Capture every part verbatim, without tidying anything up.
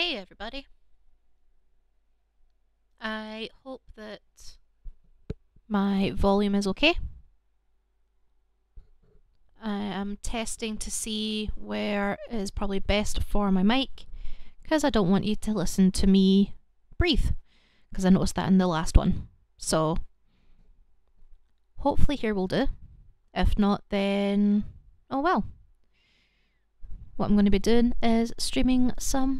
Hey everybody. I hope that my volume is okay. I am testing to see where is probably best for my mic, because I don't want you to listen to me breathe, because I noticed that in the last one. So hopefully here will do. If not, then oh well. What I'm going to be doing is streaming some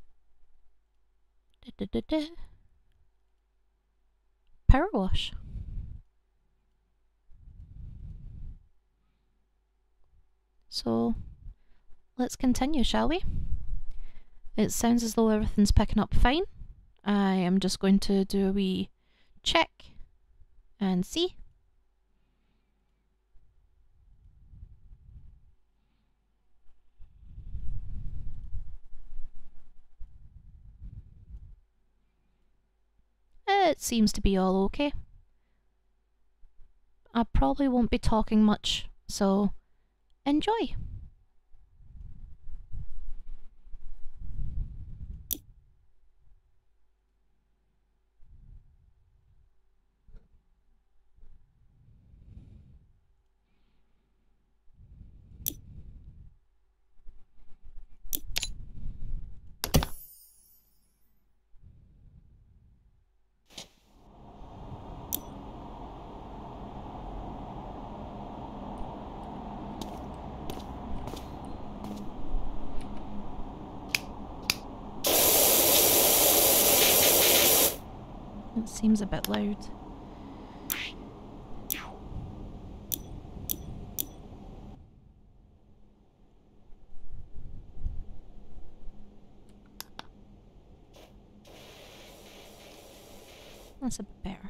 da, da, da, da, power wash. So let's continue, shall we? It sounds as though everything's picking up fine. I am just going to do a wee check and see. It seems to be all okay. I probably won't be talking much, so enjoy. It seems a bit loud. That's a bit better.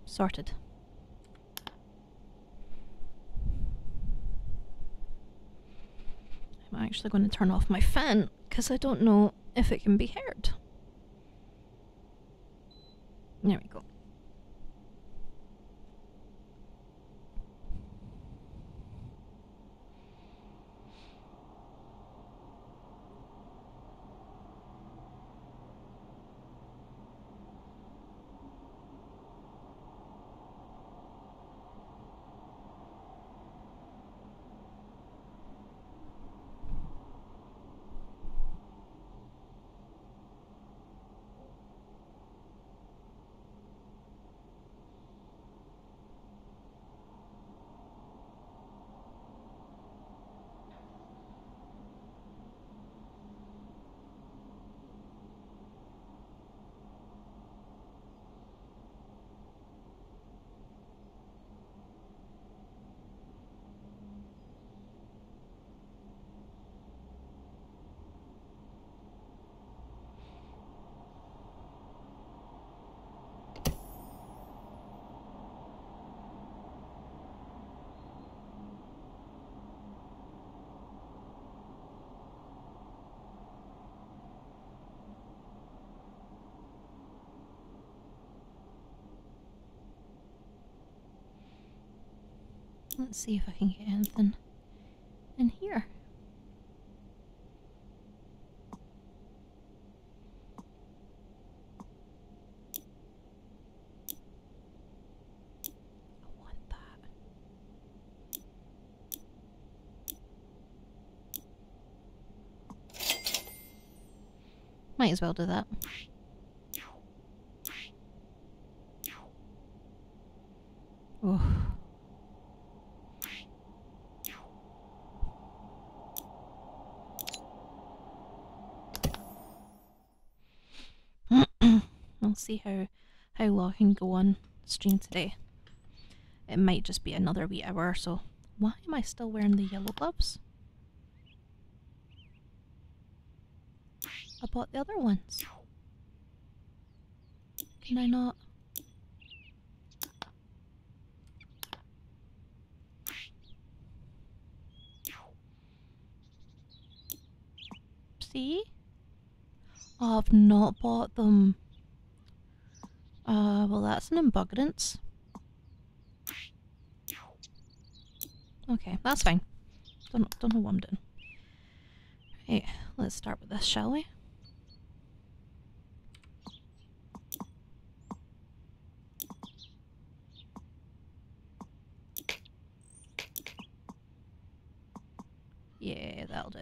sorted. I'm actually going to turn off my fan because I don't know if it can be heard. There we go. Let's see if I can get anything in here. I want that. Might as well do that. Oh. I'll see how how long I can go on stream today. It might just be another wee hour or so. Why am I still wearing the yellow gloves? I bought the other ones. Can I not? See? Oh, I've not bought them. Uh, well that's an embuggerance. Okay, that's fine. Don't, don't know what I'm doing. Right, let's start with this, shall we? Yeah, that'll do.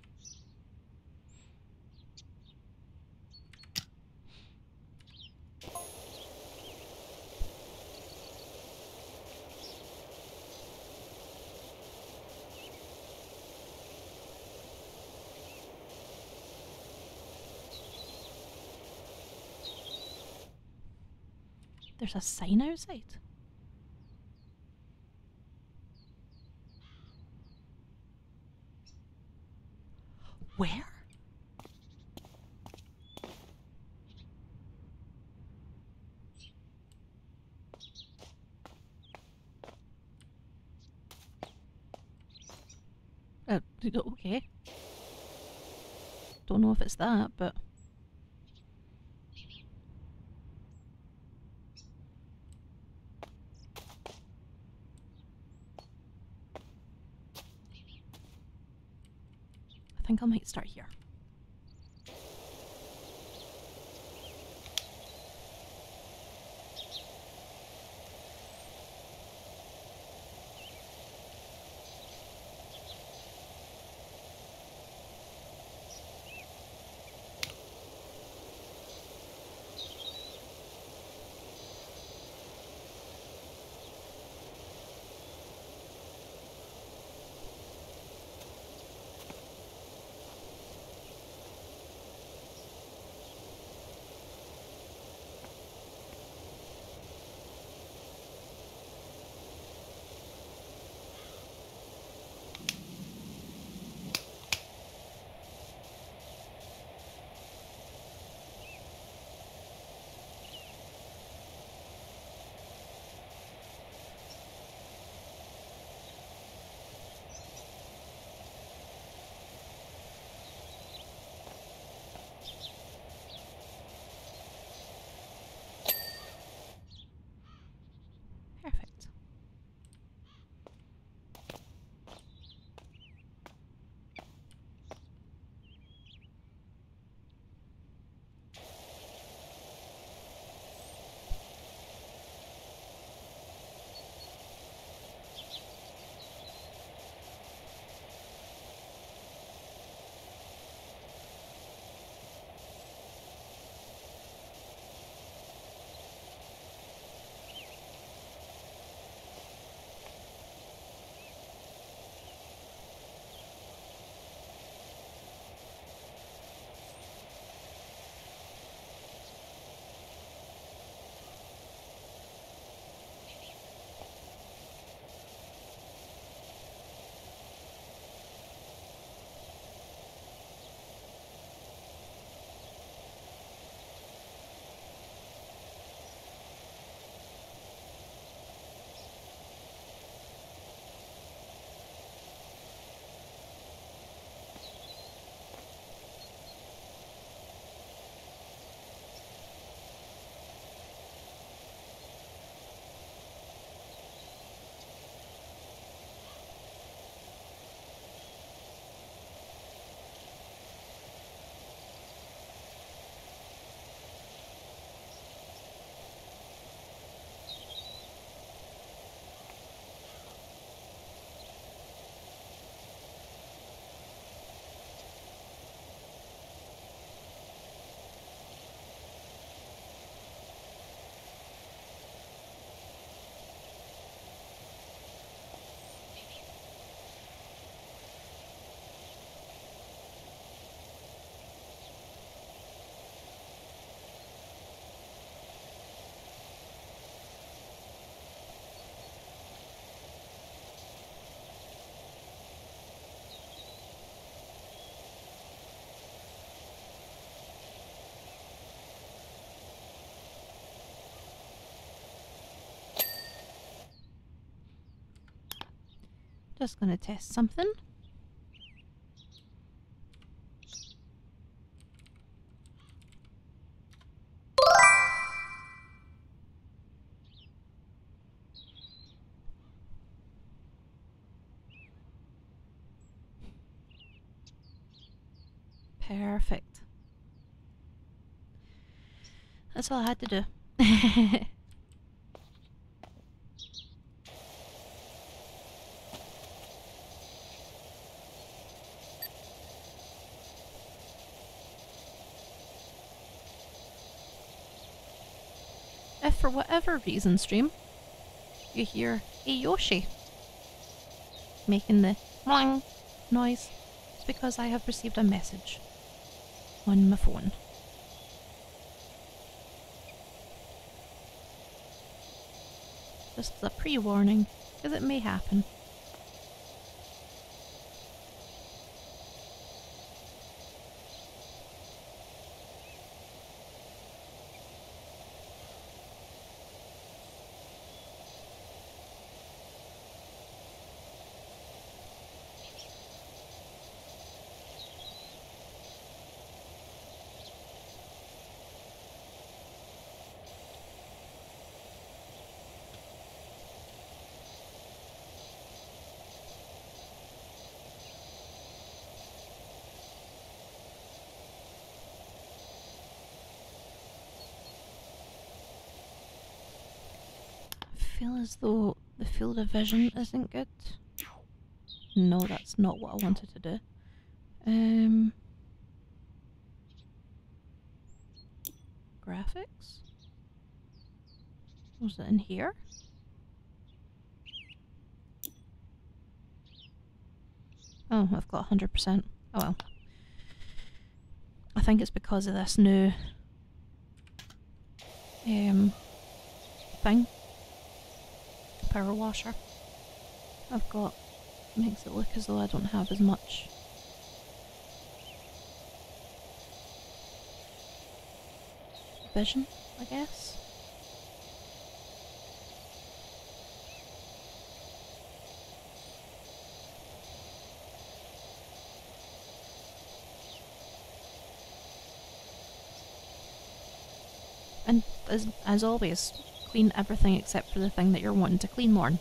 There's a sign outside. Where? Uh, okay. Don't know if it's that, but... I think I might start here. Just gonna test something. Perfect. That's all I had to do. If for whatever reason, stream, you hear a Yoshi making the mwang noise, it's because I have received a message on my phone. Just as a pre-warning, because it may happen. I feel as though the field of vision isn't good. No, that's not what I wanted to do. Um, graphics? Was it in here? Oh, I've got one hundred percent. Oh well. I think it's because of this new um, thing. Power washer. I've got, makes it look as though I don't have as much vision, I guess. And as, as always, clean everything except for the thing that you're wanting to clean more.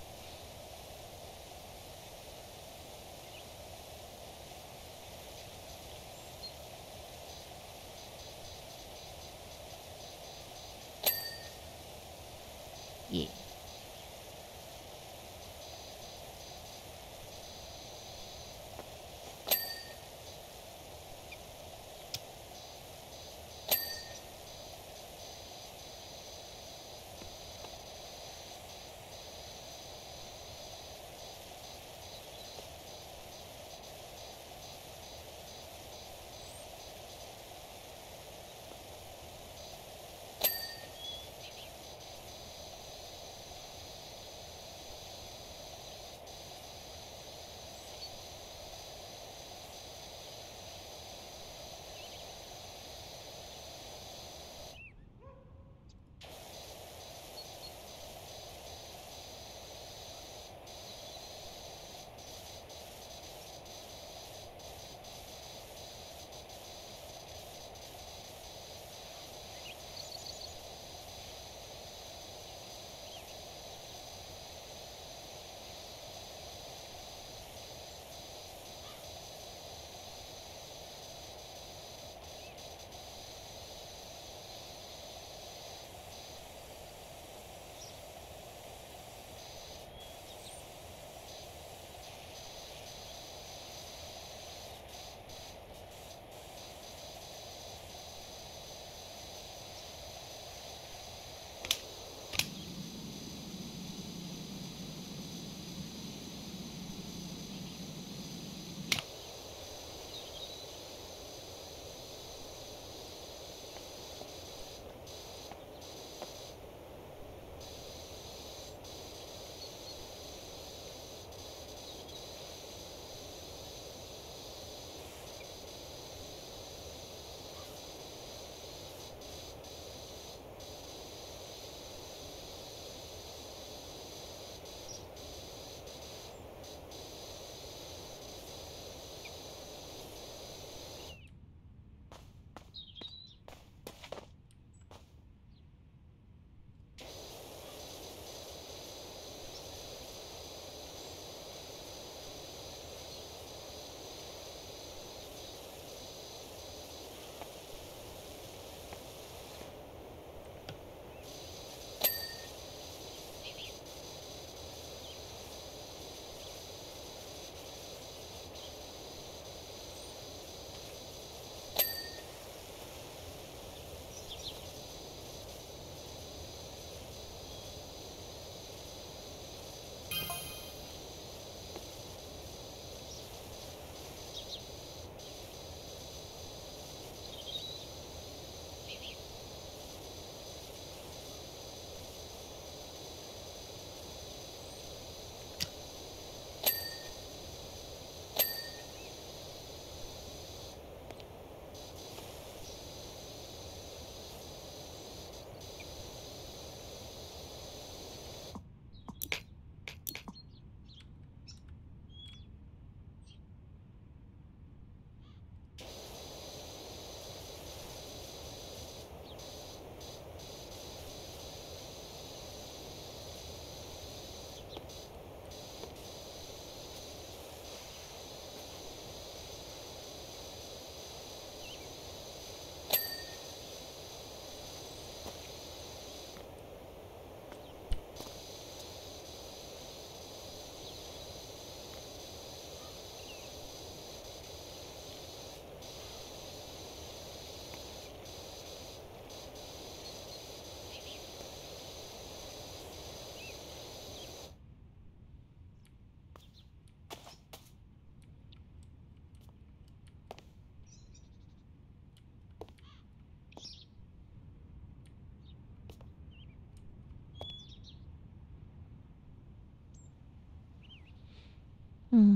Yeah. Hmm.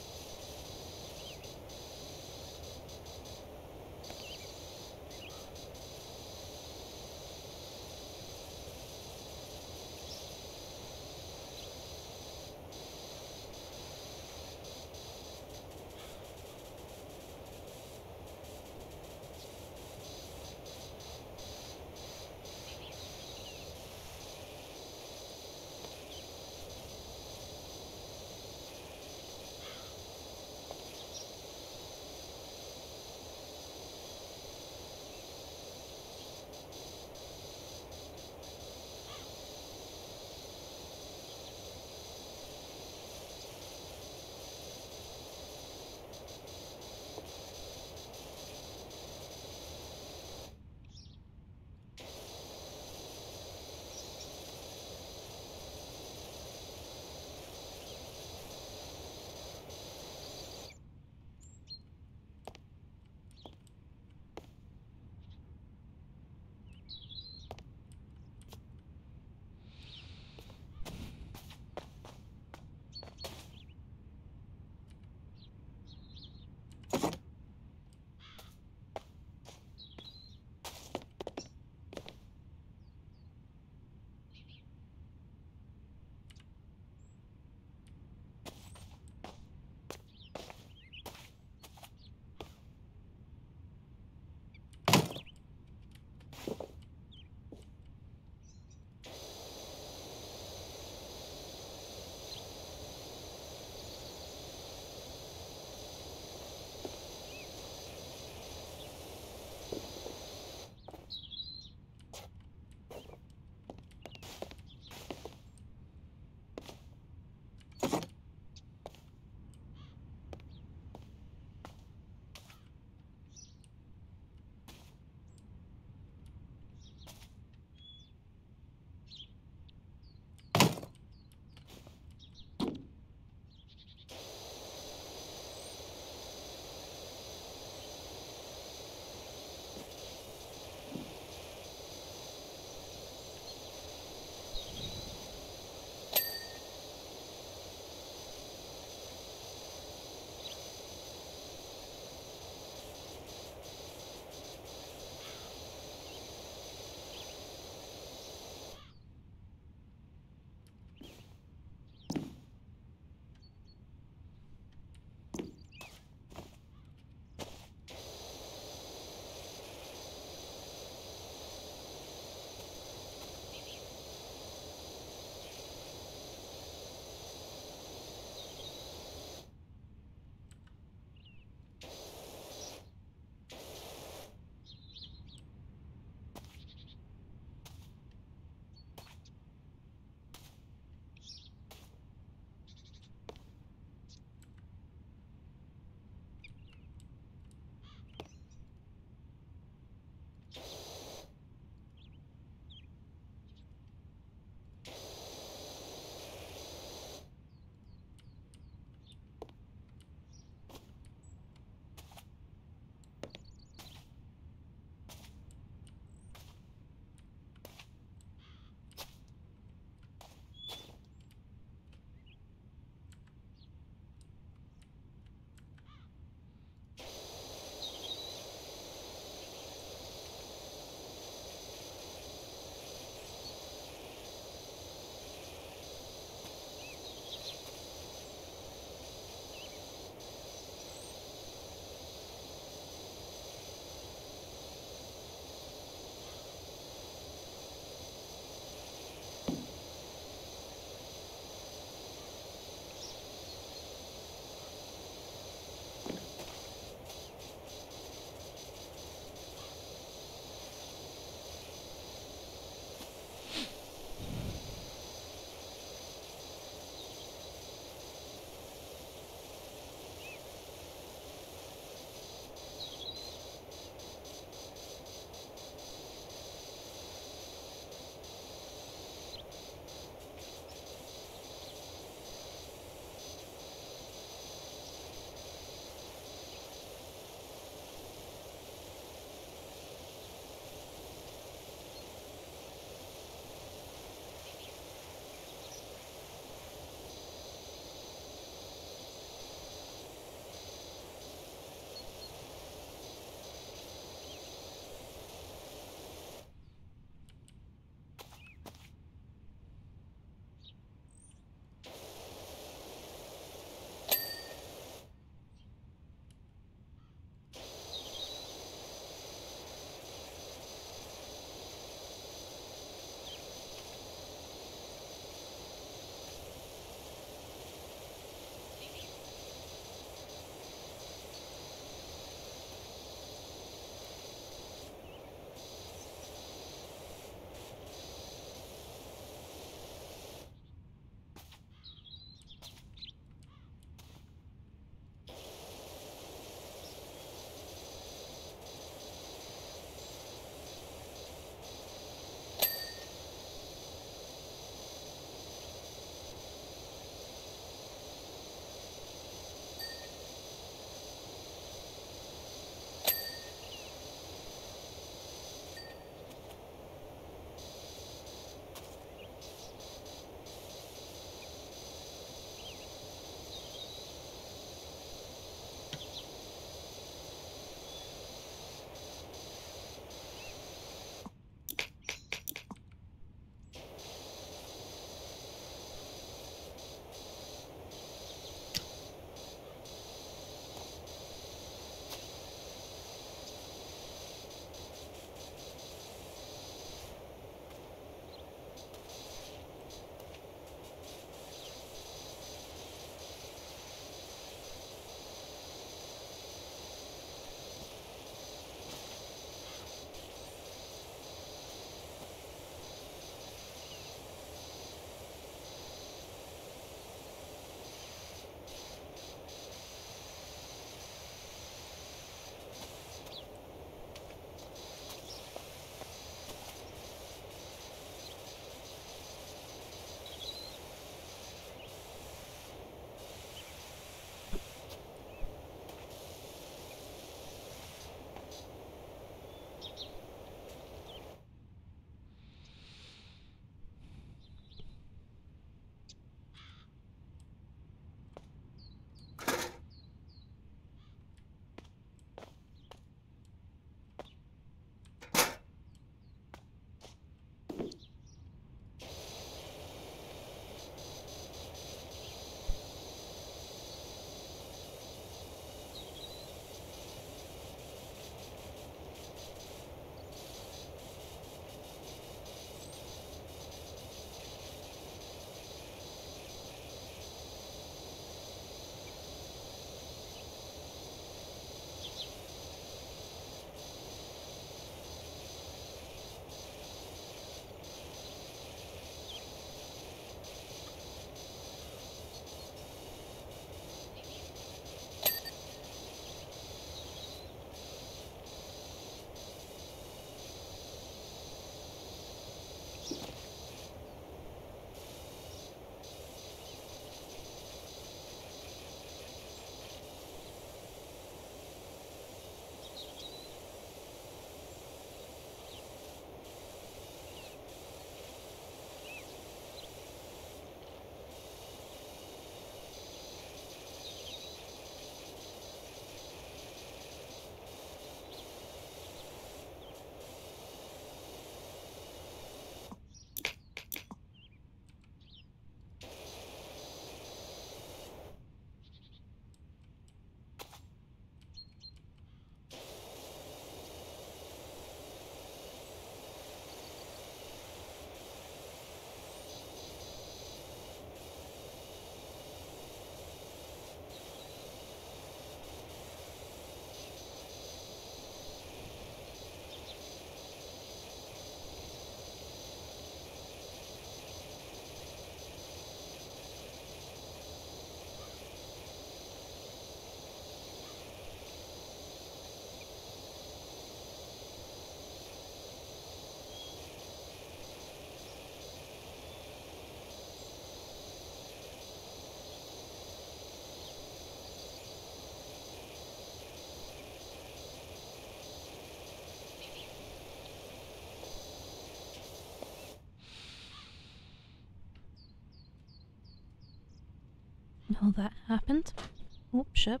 know that happened. Oh, shit.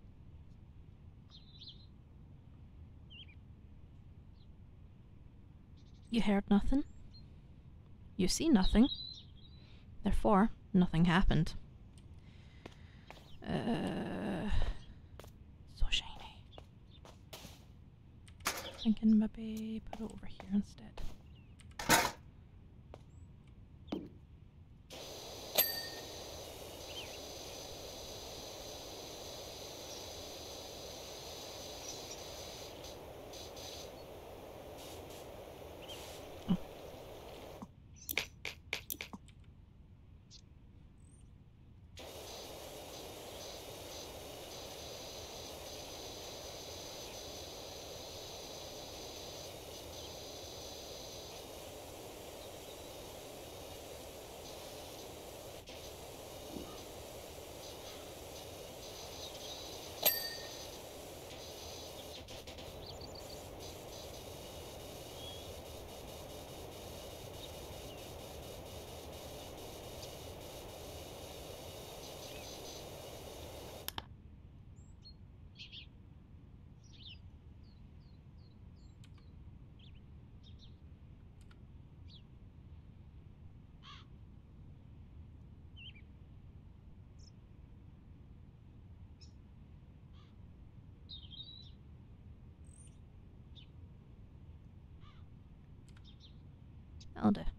You heard nothing. You see nothing. Therefore, nothing happened. Uh, so shiny. Thinking maybe put it over here instead. That'll do.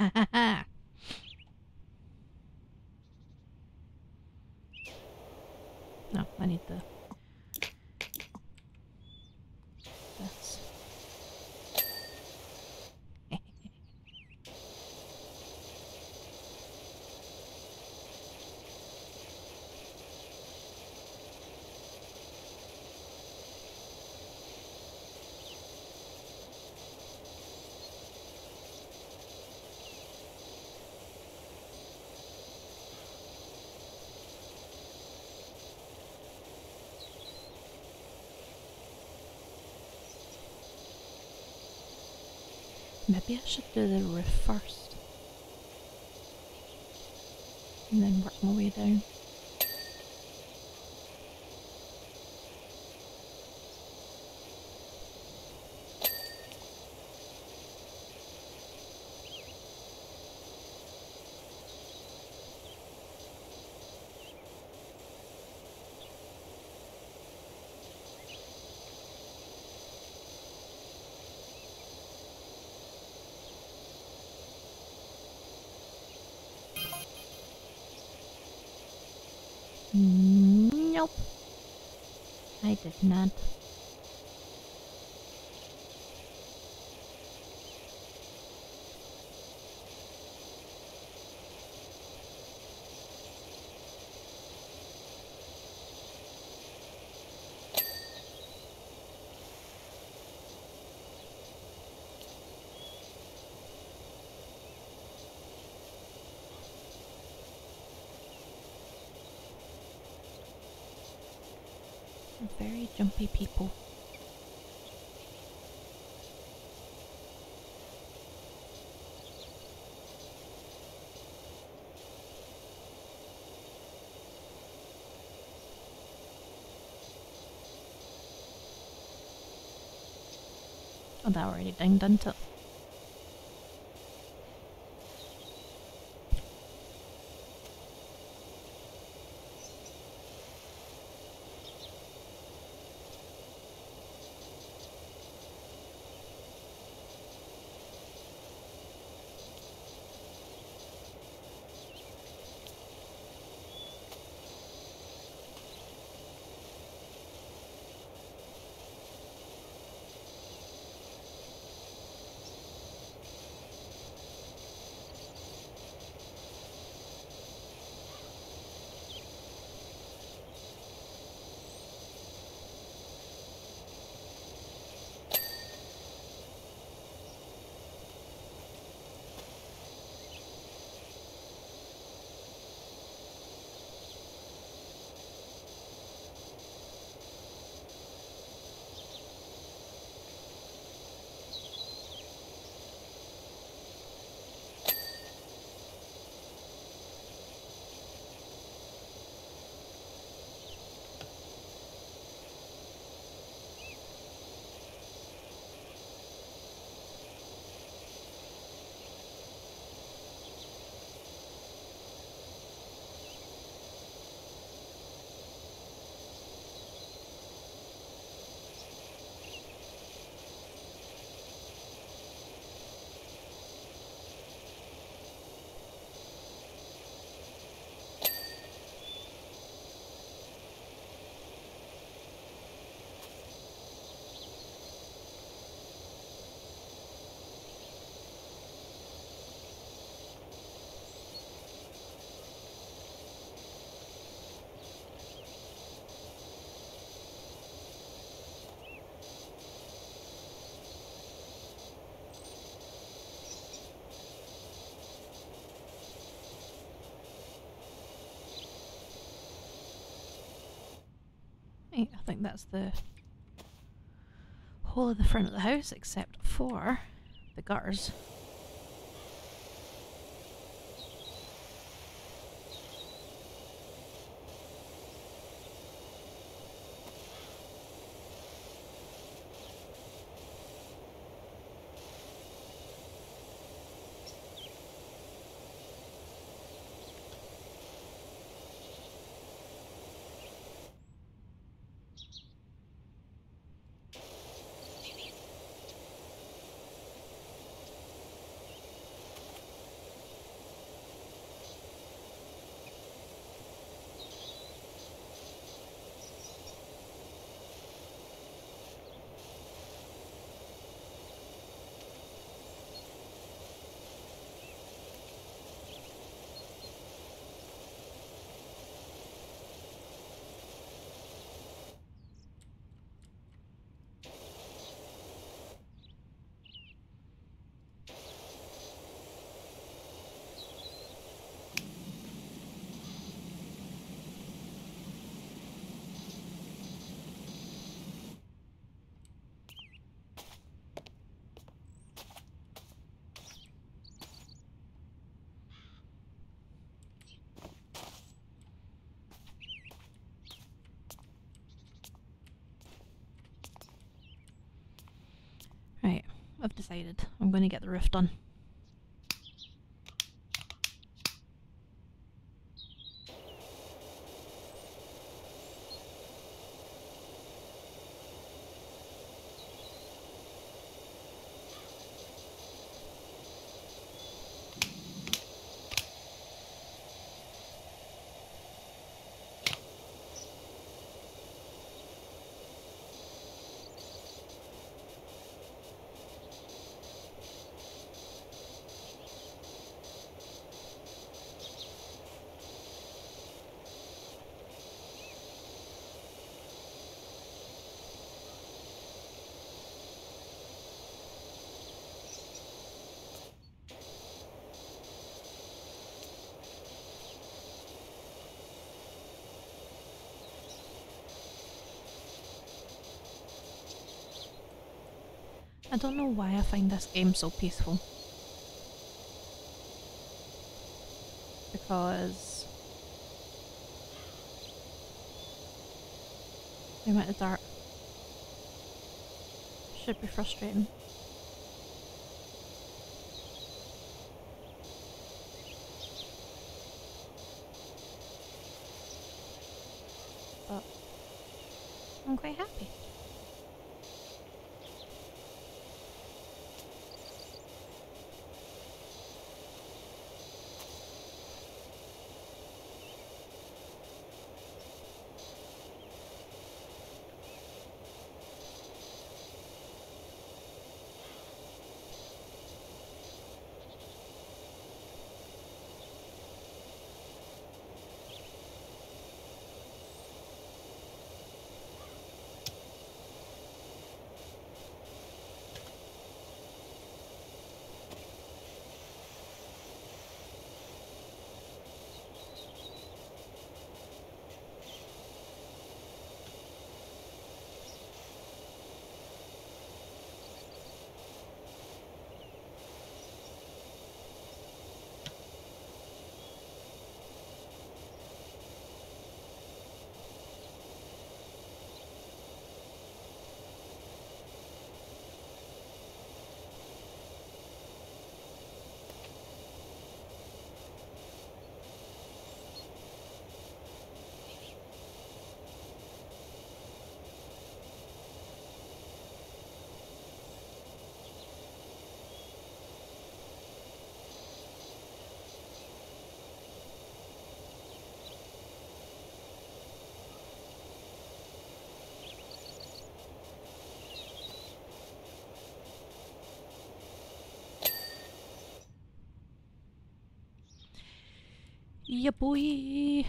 No, I need the... this. Maybe I should do the roof first. And then work my way down. Nope. I did not. Very jumpy people. Oh, that already dinged, didn't it? Right, I think that's the whole of the front of the house except for the gutters. I've decided I'm going to get the roof done. I don't know why I find this game so peaceful. Because the amount of dirt should be frustrating. But I'm quite happy. Yeah, boy.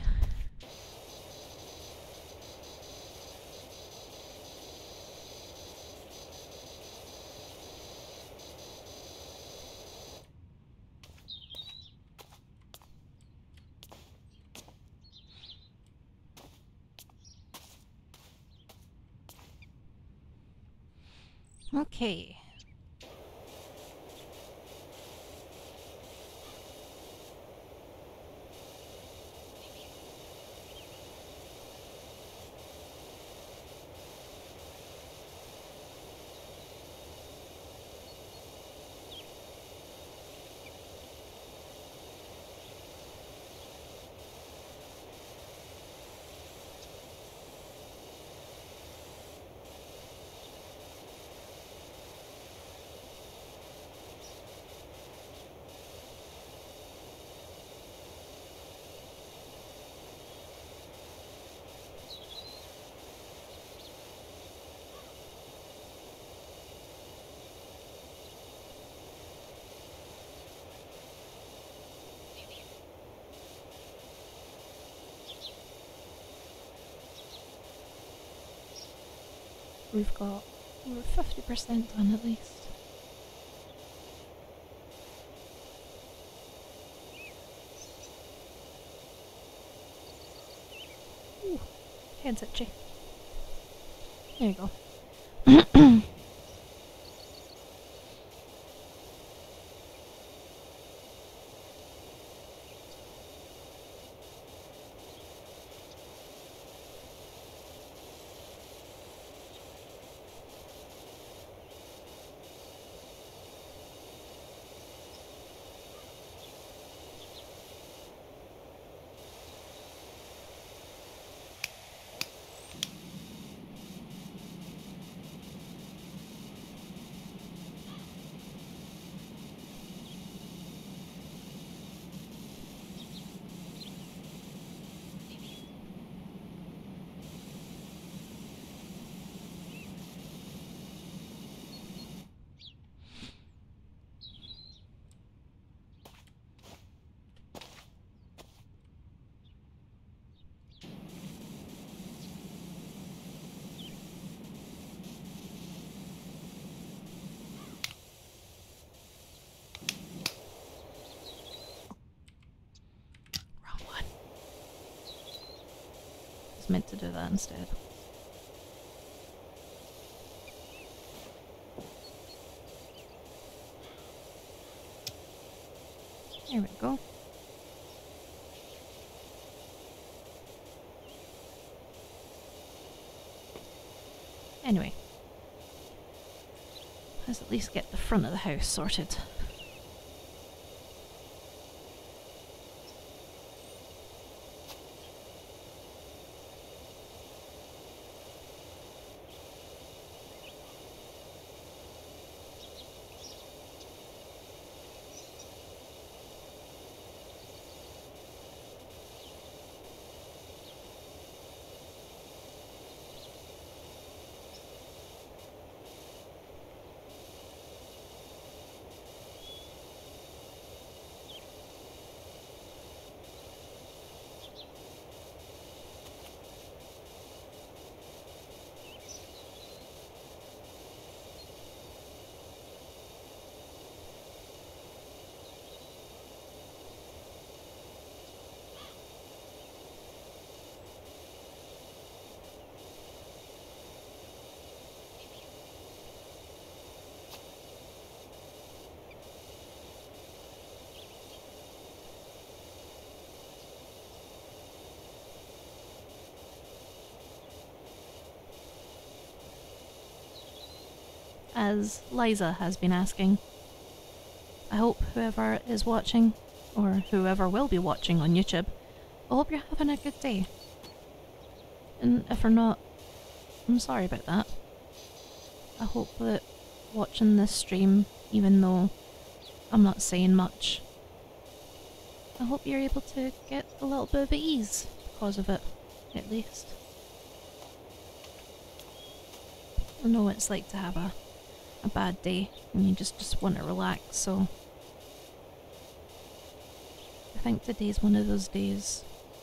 Okay. We've got over fifty percent done at least. Ooh, head's itchy. There you go. was meant to do that instead. There we go. Anyway. Let's at least get the front of the house sorted. As Liza has been asking, I hope whoever is watching, or whoever will be watching on YouTube, I hope you're having a good day. And if you're not, I'm sorry about that. I hope that watching this stream, even though I'm not saying much, I hope you're able to get a little bit of ease because of it, at least. I know what it's like to have a, a bad day and you just, just want to relax, so I think today's one of those days.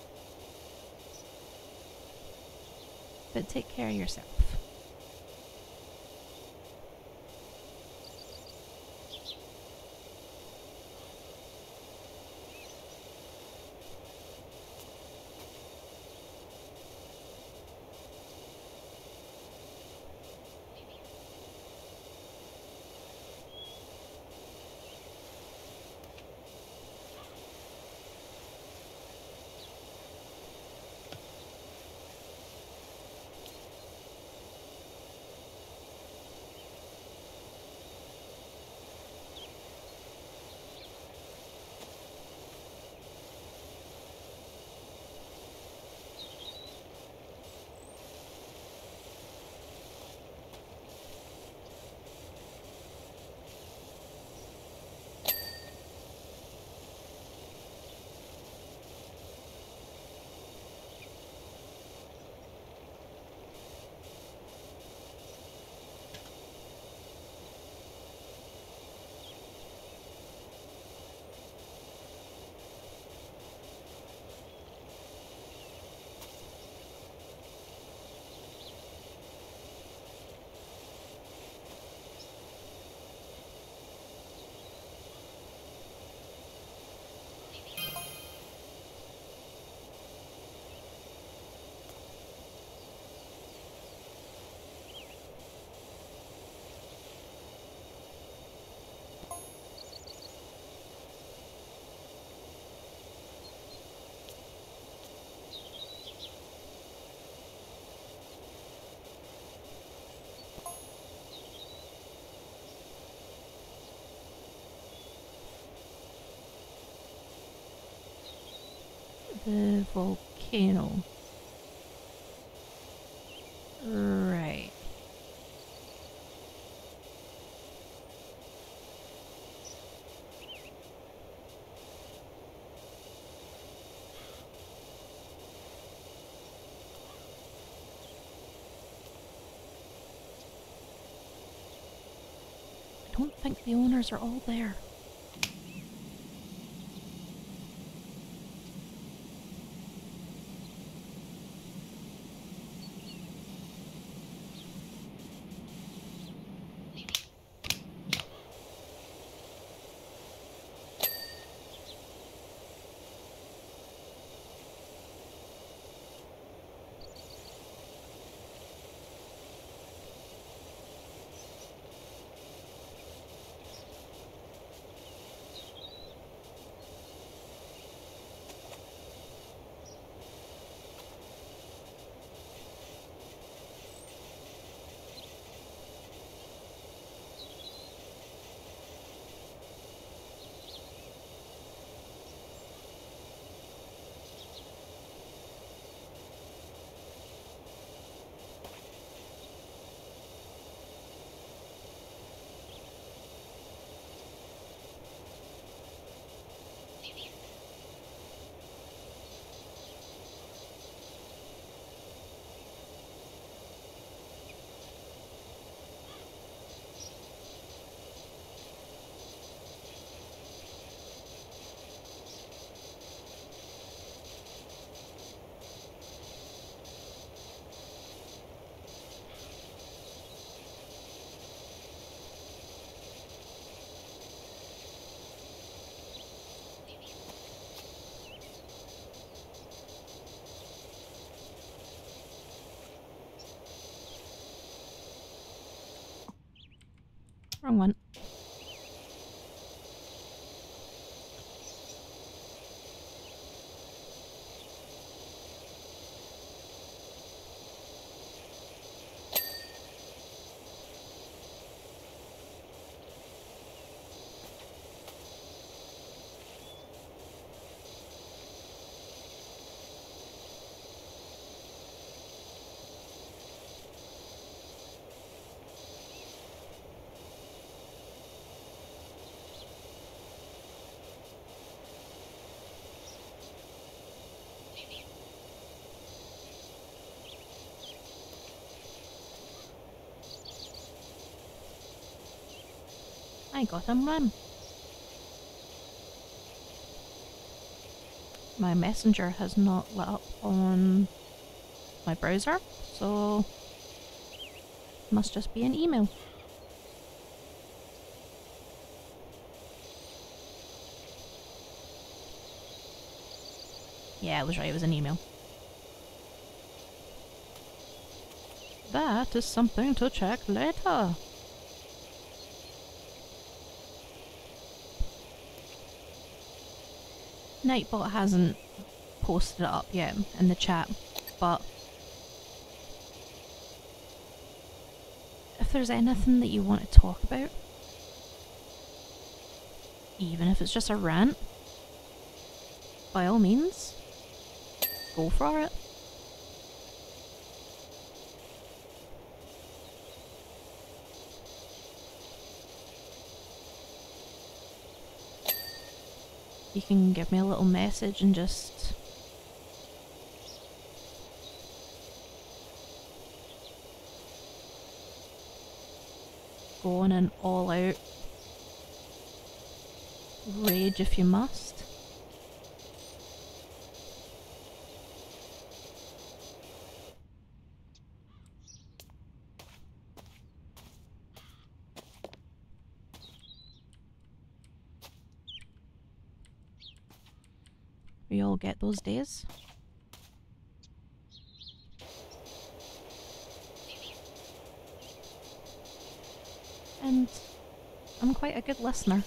But take care of yourself. The volcano. Right. I don't think the owners are all there. wrong one. I got him run. My messenger has not lit up on my browser, so must just be an email. Yeah, I was right, it was an email. That is something to check later. Nightbot hasn't posted it up yet in the chat, but if there's anything that you want to talk about, even if it's just a rant, by all means, go for it. You can give me a little message and just go on an all-out rage if you must. We all get those days. And I'm quite a good listener.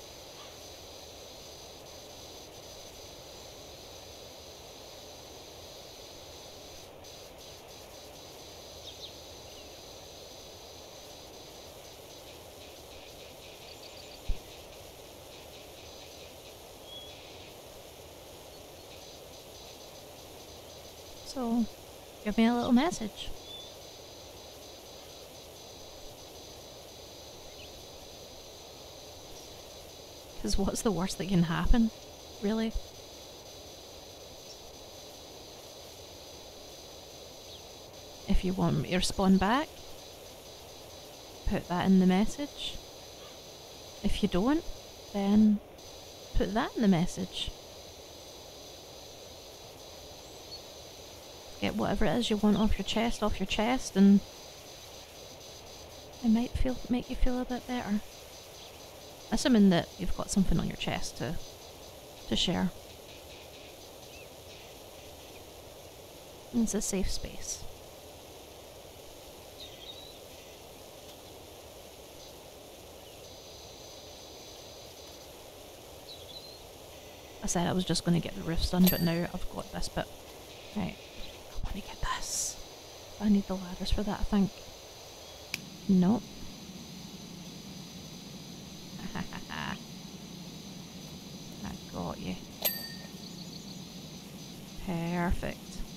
So, give me a little message. Because what's the worst that can happen, really? If you want me to respond back, put that in the message. If you don't, then put that in the message. Get whatever it is you want off your chest, off your chest, and it might feel make you feel a bit better. Assuming that you've got something on your chest to to share. It's a safe space. I said I was just going to get the roofs done, but now I've got this bit. Right. I want to get this. I need the ladders for that, I think. Nope. I got you. Perfect.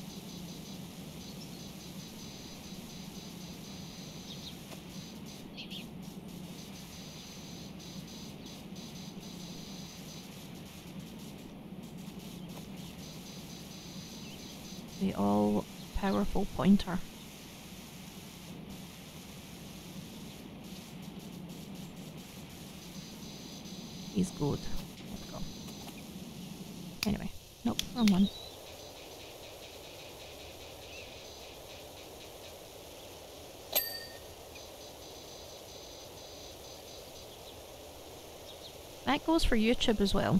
The all-powerful pointer. He's good. Let's go. Anyway, nope, wrong one. That goes for YouTube as well.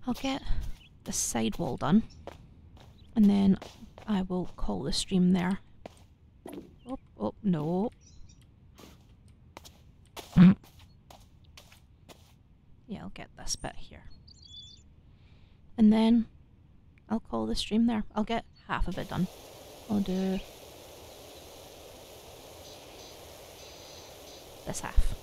I'll get the side wall done, and then I will call the stream there. Oh, oh, no. Yeah, I'll get this bit here. And then I'll call the stream there. I'll get half of it done. I'll do this half.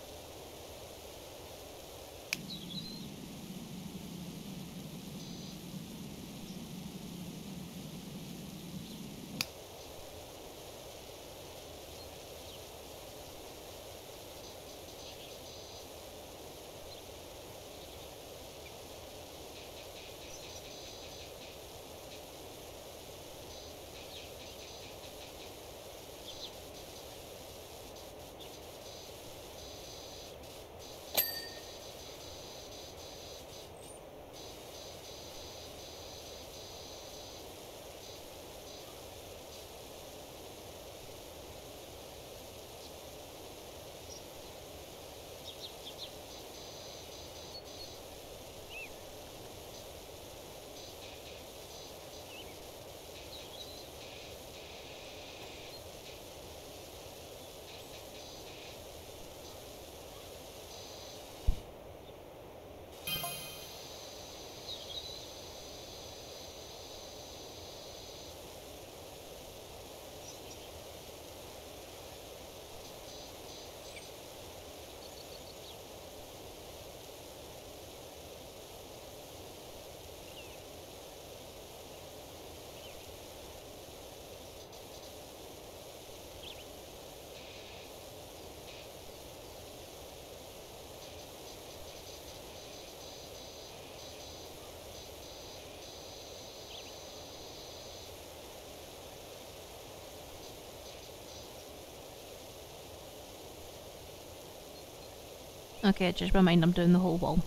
Okay, just remind I'm doing the whole wall.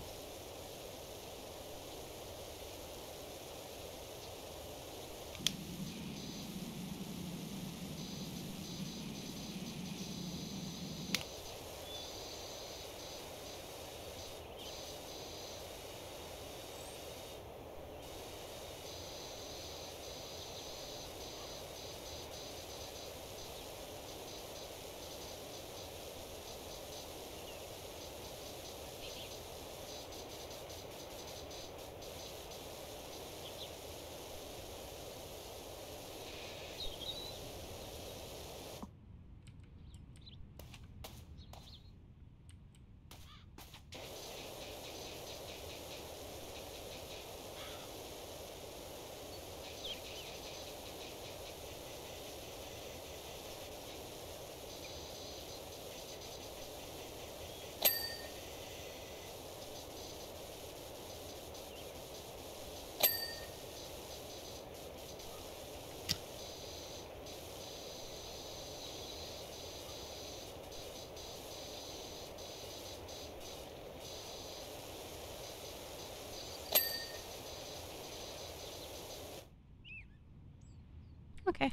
Okay.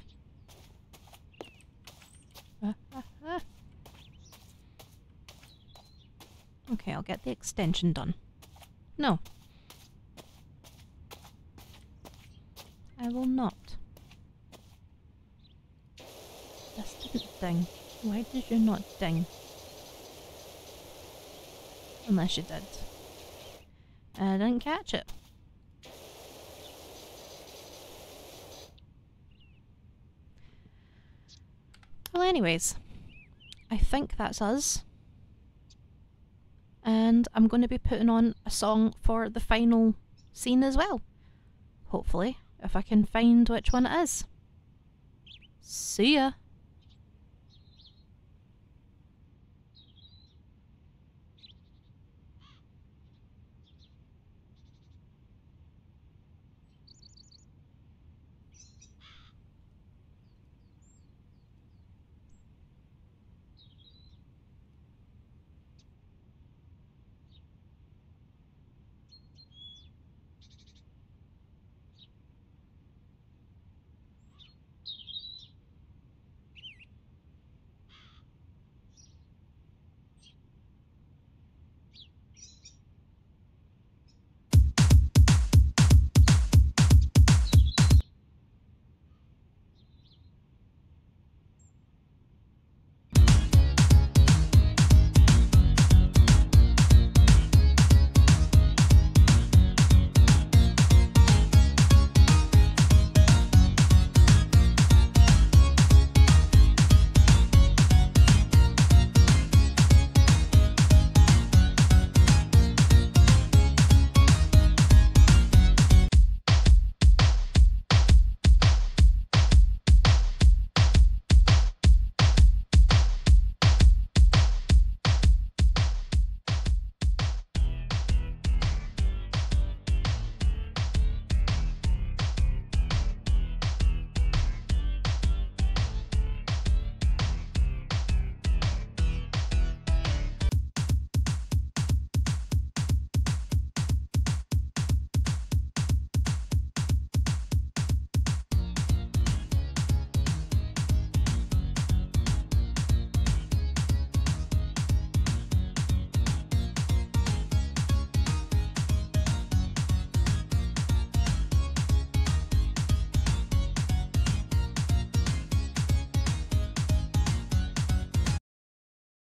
Uh, uh, uh. Okay, I'll get the extension done. No. I will not. This didn't ding. Why did you not ding? Unless you did. I didn't catch it. Well, anyways, I think that's us. And I'm going to be putting on a song for the final scene as well. Hopefully, if I can find which one it is. See ya!